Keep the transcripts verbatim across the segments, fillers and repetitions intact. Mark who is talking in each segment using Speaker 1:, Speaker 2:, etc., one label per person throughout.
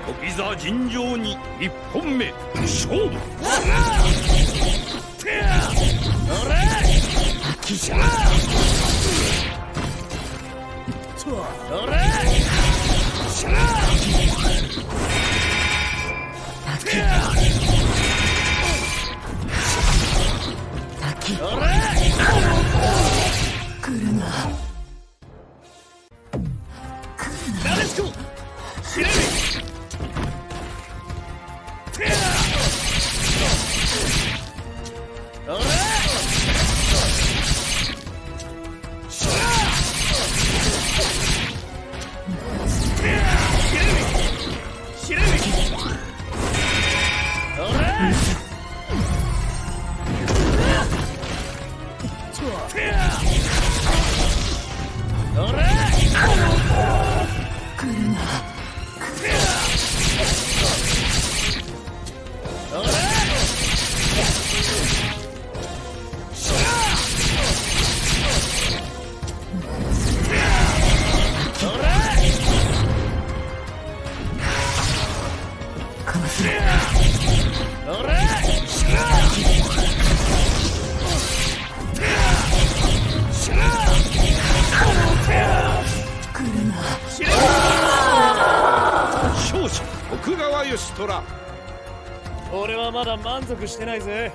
Speaker 1: いざ尋常に一本目勝負。きしゃそれしゃ滝それ来るななでしこ知れるそれ勝者徳川義虎。
Speaker 2: 俺はまだ満足してないぜ。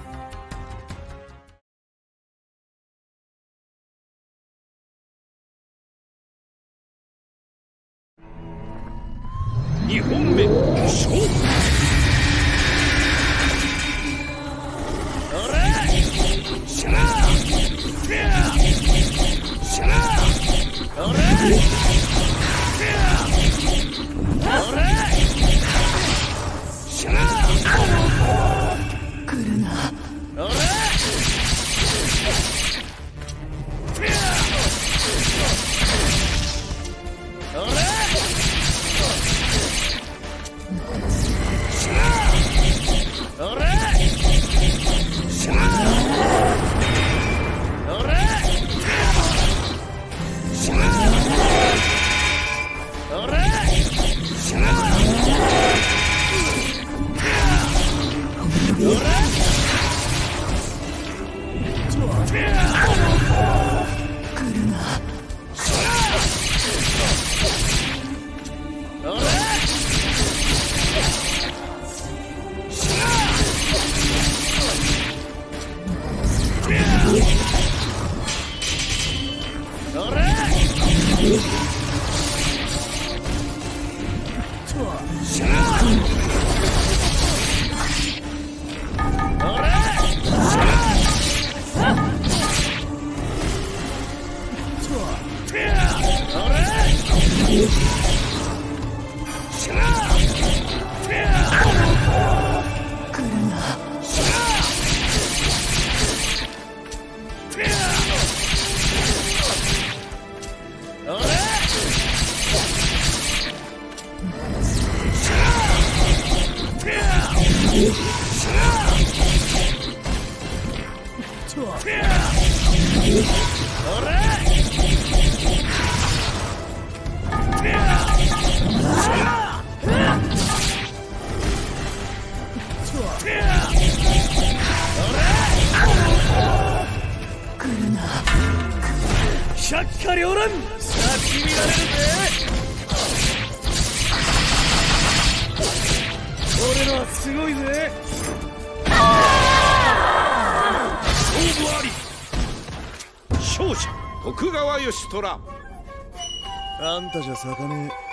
Speaker 1: にほんめ勝負。それしゃらしゃらそれそれしゃら来るなそれそれしゃらそれしゃらそれしゃらそれしゃらそれ来るなしゃらそれしゃらそれしゃら百花繚乱さし見られるぜ。俺のはすごいぜ。勝負あり。勝者徳川義虎。
Speaker 2: あんたじゃ咲かねえ。